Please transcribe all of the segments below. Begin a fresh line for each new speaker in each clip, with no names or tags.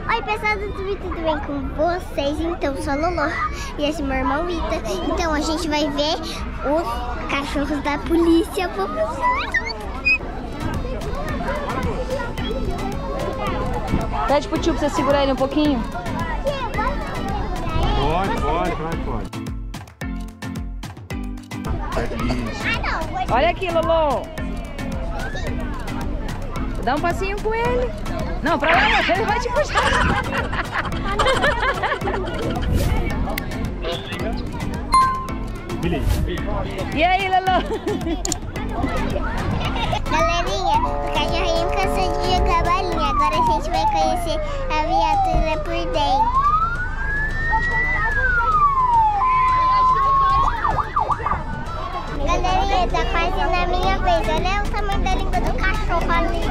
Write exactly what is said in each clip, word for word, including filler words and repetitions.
Oi pessoal do YouTube, tudo bem com vocês? Então, eu sou a Lolo e esse é meu irmão Ita. Então a gente vai ver os cachorros da polícia.
Pede pro tio pra você segurar ele um pouquinho.
Pode, pode, pode, pode.
Olha aqui, Lolo. Dá um passinho com ele. Não, pra lá, ele vai te puxar. E aí, Lolo?
Galerinha, o cachorrinho cansou de jogar bolinha. Agora a gente vai conhecer a viatura por dentro. Galerinha, tá quase na minha vez. Olha o tamanho da língua do cachorro ali.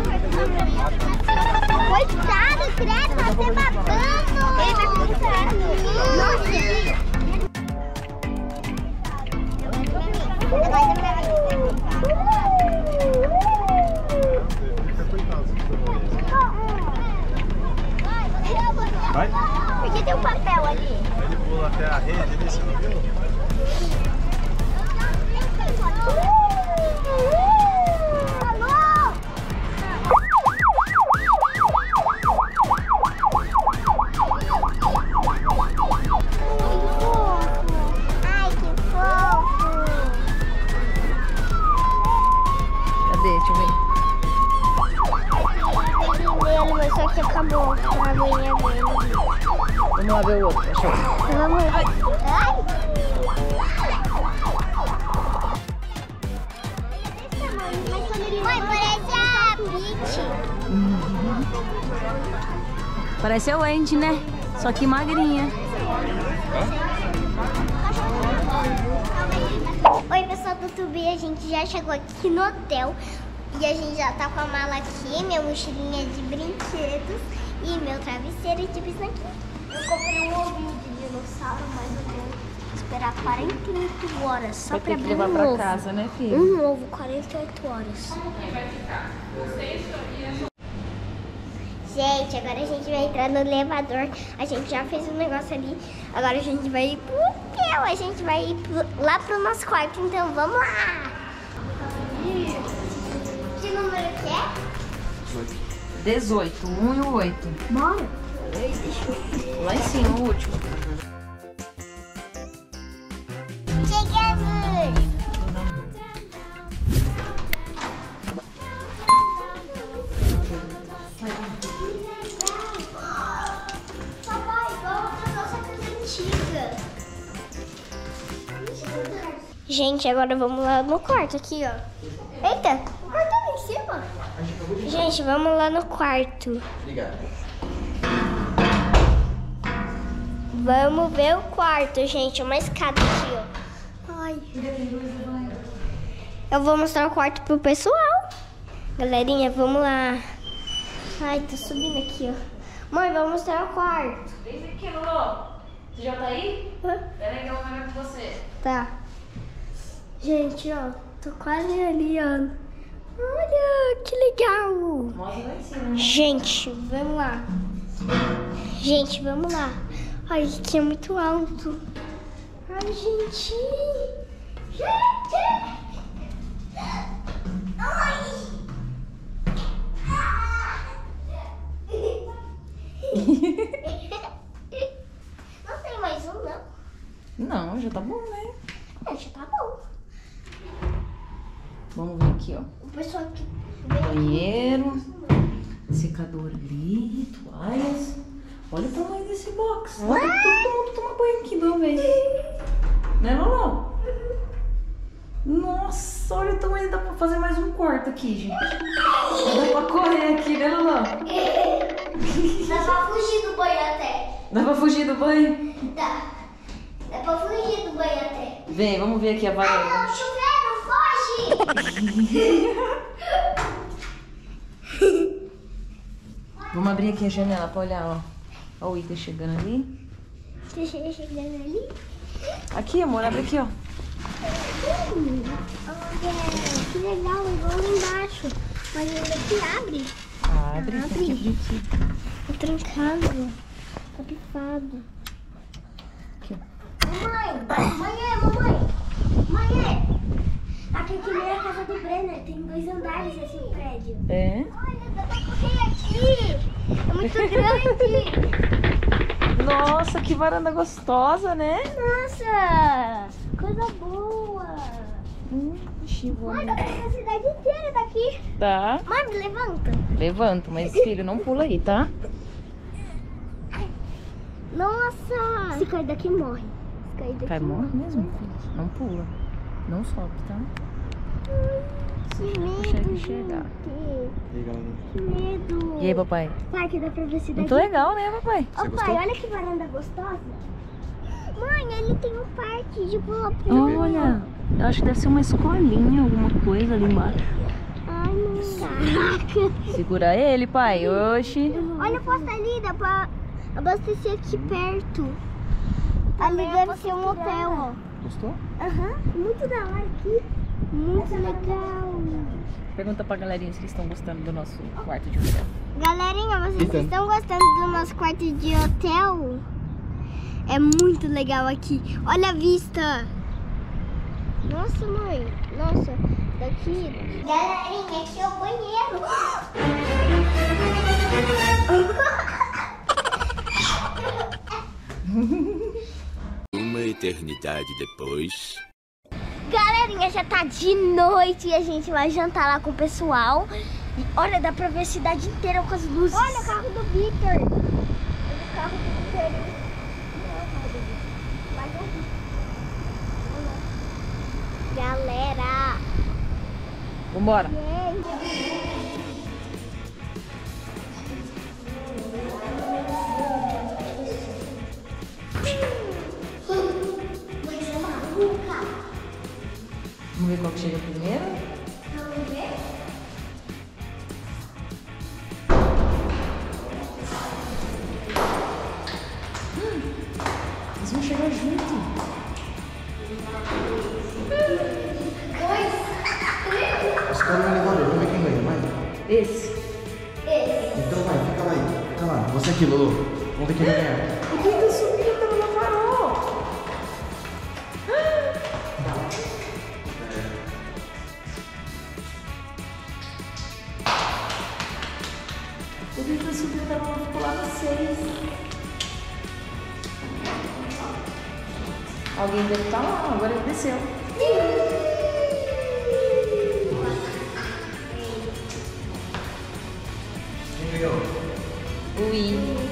Coitado, credo, tá se babando. Ele vai puxar. Nossa. Agora pra mim.
Vai.
Por que tem um papel ali?
Ele pula até a rede ali, você não viu?
Ai, que fofo!
Cadê? Deixa eu ver.
Ele, mas só que acabou a aguinha dele.
Vamos lá ver o outro cachorro.
Vamos ver. Ai! Mãe, parece a Peach.
Parece a Wendy, né? Só que magrinha.
Oi, pessoal do YouTube, a gente já chegou aqui no hotel e a gente já tá com a mala aqui, minha mochilinha de brinquedos e meu travesseiro de bisnaguinha. Eu comprei um ovinho de dinossauro, mas eu vou esperar quarenta e oito horas só
Vai
pra
ter que
abrir
levar
um
pra
ovo.
casa, né, filho?
Um ovo, quarenta e oito horas. Gente, agora a gente vai entrar no elevador. A gente já fez um negócio ali. Agora a gente vai ir pro hotel. A gente vai ir pro, lá pro nosso quarto. Então vamos lá. Que número que é?
dezoito, um e o oito.
Bora. Deixa eu ver.
Lá em cima, o último.
Chegamos. Gente, agora vamos lá no quarto aqui, ó. Eita, o quarto tá ali em cima. Gente, vamos lá no quarto. Vamos ver o quarto, gente. Uma escada aqui, ó. Ai. Eu vou mostrar o quarto pro pessoal. Galerinha, vamos lá. Ai, tô subindo aqui, ó. Mãe, vamos mostrar o quarto.
Vem aqui, Lolo. Você já tá aí?
Hã?
Pera aí que eu vou ver com você.
Tá. Gente, ó, tô quase ali, ó. Olha, que legal.
Mostra lá em cima, né?
Gente, vamos lá. Gente, vamos lá. Ai, aqui é muito alto. Ai, gente. Gente. Ai. Não tem mais um, não?
Não, já tá bom, né?
É, já tá bom.
Vamos ver aqui, ó.
O pessoal que vem aqui.
Banheiro, secador ali, toalhas. Olha o tamanho desse box. Olha, todo mundo toma banho aqui de uma vez. Né, Lolo? Nossa, olha o tamanho. Dá pra fazer mais um quarto aqui, gente. Dá pra correr aqui, né, Lolo?
Dá pra fugir do banho até.
Dá pra fugir do banho?
Dá. Dá pra fugir do banho até.
Vem, vamos ver aqui a
Ah,
varanda.
não, chuveiro, foge!
Vamos abrir aqui a janela pra olhar, ó. Ó o Ita chegando ali.
Deixa eu chegando ali.
Aqui, amor, abre aqui, ó.
Olha, que legal, igual lá embaixo. Mas ainda que abre.
Abre,
Abre.
que brinquedo.
Tá trancado. Tá pifado.
Aqui, ó.
Mamãe! Mamãe, mamãe! Mamãe! Aqui que nem a casa do Brenner. Tem dois andares esse prédio.
É?
Olha, dá pra correr aqui. É muito grande.
Nossa, que varanda gostosa, né?
Nossa! Coisa boa.
Hum, chivo.
Mãe, dá pra ver a cidade inteira daqui.
Tá.
Mãe, me levanta.
Levanto, mas filho, não pula aí, tá?
Nossa! Se cair daqui, morre. Se cair daqui,
Cai, morre mesmo, filho. Não pula. Não sobe, tá?
Que medo,
Consegue enxergar.
gente.
E aí, galerinha?
Que medo.
E aí, papai?
Pai, que dá pra ver a cidade.
Muito legal, né, papai?
Ô, pai,
gostou?
olha que varanda gostosa. Mãe, ele tem um parque de bola.
Olha, eu acho que deve ser uma escolinha, alguma coisa ali embaixo.
Ai, não. Caraca.
Segura ele, pai. Oxi.
Olha o posto ali, dá pra abastecer aqui perto. Ali deve ser um hotel, ó.
Gostou?
Aham, muito da hora aqui. Muito legal.
Pergunta pra galerinha se eles estão gostando do nosso quarto de hotel.
Galerinha, vocês
Então.
estão gostando do nosso quarto de hotel? É muito legal aqui. Olha a vista. Nossa, mãe. Nossa, daqui. Galerinha, aqui é o banheiro.
Uma eternidade depois.
Galerinha, já tá de noite e a gente vai jantar lá com o pessoal. E olha, dá pra ver a cidade inteira com as luzes. Olha o carro do Victor. Olha o carro do Victor. Galera.
Vambora. Vamos ver qual que chega primeiro?
Vamos ver?
Eles vão chegar junto.
Os caras no elevador, vamos ver quem ganha, vai.
Esse.
Então vai, fica lá aí, fica lá. Você aqui, Lulu. Vamos ver quem vai ganhar.
O que tá subindo no farol? O que tá subindo no farol ficou lá no seis. Alguém deve estar lá, agora ele desceu.
Quem ganhou?
Ui.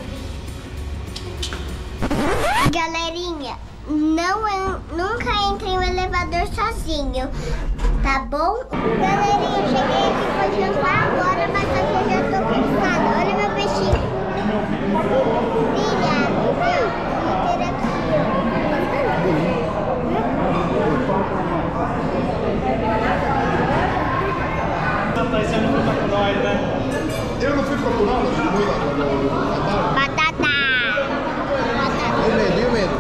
Galerinha, não, eu nunca entre em um elevador sozinho, tá bom? Galerinha, eu cheguei aqui pra jantar agora, mas só que eu já tô cansada. Olha meu peixinho. Filha, Peter aqui,
Tá sendo puta com nós, né?
Eu não fui procurá-lo,
ó. Batata.
E o medo, e o medo?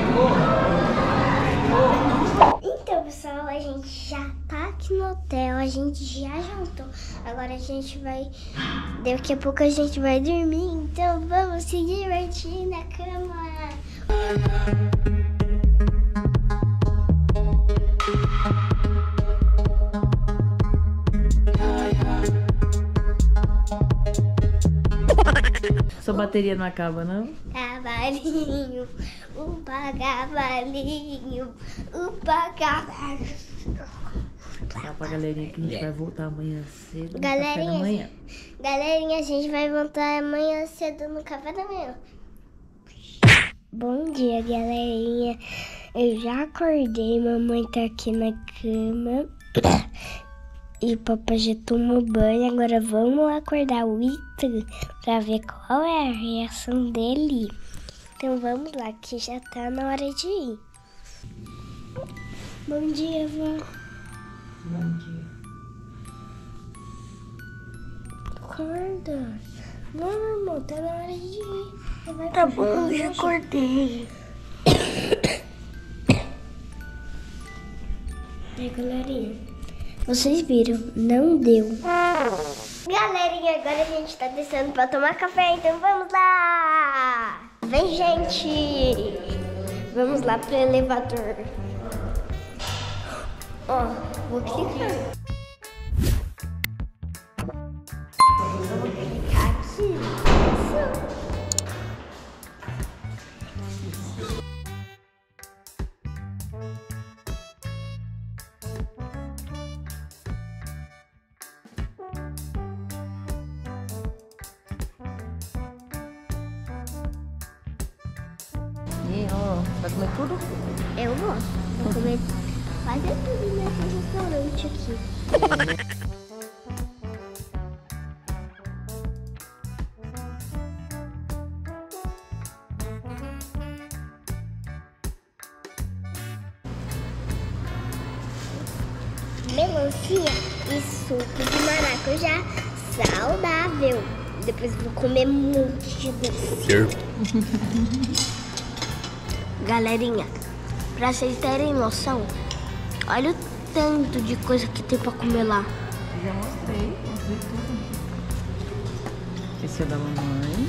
Então, pessoal, a gente já tá aqui no hotel, a gente já jantou. Agora a gente vai... Daqui a pouco a gente vai dormir, então vamos se divertir na cama.
Sua bateria não acaba, não?
Cavalinho, upa cavalinho, upa cavalinho.
Fala pra galerinha que a gente vai voltar amanhã cedo no
Galerinha,
café da manhã.
Galerinha, a gente vai voltar amanhã cedo no café da manhã. Bom dia, galerinha. Eu já acordei, mamãe tá aqui na cama. E o papai já tomou banho. Agora vamos acordar o Ito pra ver qual é a reação dele. Então vamos lá, que já tá na hora de ir. Bom dia, vó.
Bom dia.
Acorda. Vamos, tá na hora de ir. Vai tá bom, já acordei. E aí, galerinha, vocês viram, não deu. Galerinha, agora a gente tá descendo pra tomar café, então vamos lá! Vem, gente! Vamos lá pro elevador. Ó, vou clicar. Aqui. Isso.
E ó, vai comer tudo?
Eu gosto. Vou comer quase tudo nesse restaurante aqui. Melancia e suco de maracujá saudável. Depois vou comer um monte de doce. Galerinha, pra vocês terem noção, olha o tanto de coisa que tem pra comer lá.
Já mostrei, mostrei tudo. Esse é da mamãe.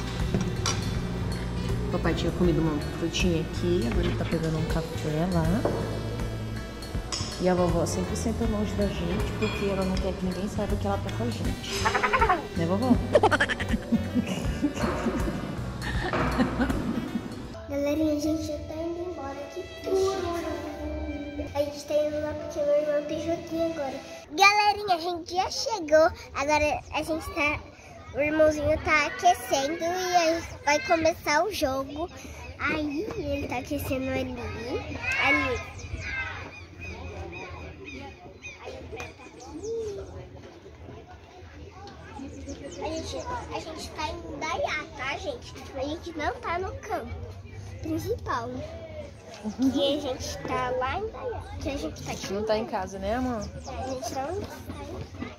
O papai tinha comido uma frutinha aqui, agora ele tá pegando um café lá. E a vovó sempre senta longe da gente, porque ela não quer que ninguém saiba que ela tá com a gente. Né, vovó?
Galerinha, a gente já tá indo embora aqui. A gente tá indo lá porque meu irmão tem joguinho agora. Galerinha, a gente já chegou. Agora a gente tá... O irmãozinho tá aquecendo e aí vai começar o jogo. Aí ele tá aquecendo ali. Ali. A gente, a gente tá em Indaiá, tá, gente? A gente não tá no campo principal, né? E a gente tá lá em Indaiá. Que a gente tá aqui.
Não tá em casa, né, amor?
A gente não tá em casa.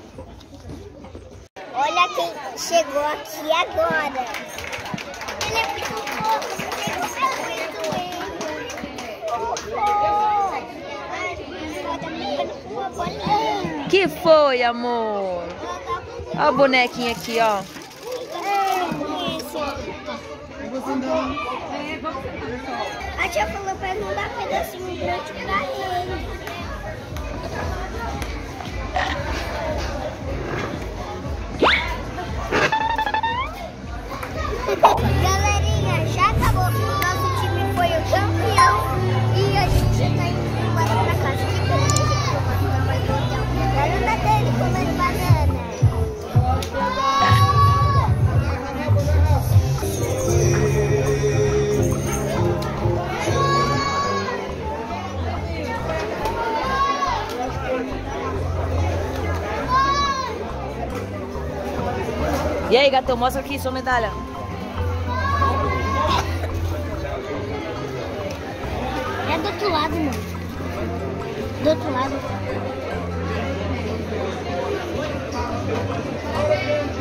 Olha quem chegou aqui agora. Ele é muito fofo. Ele é muito lindo.
Que foi, amor? Olha a bonequinha aqui, ó.
A tia falou pra não dar pedacinho grande pra ele. Galerinha, já acabou. O nosso time foi o campeão e a gente já tá indo embora pra casa. Olha o dele comendo banana.
E aí, gatão, mostra aqui sua medalha.
É do outro lado, mano. Do outro lado.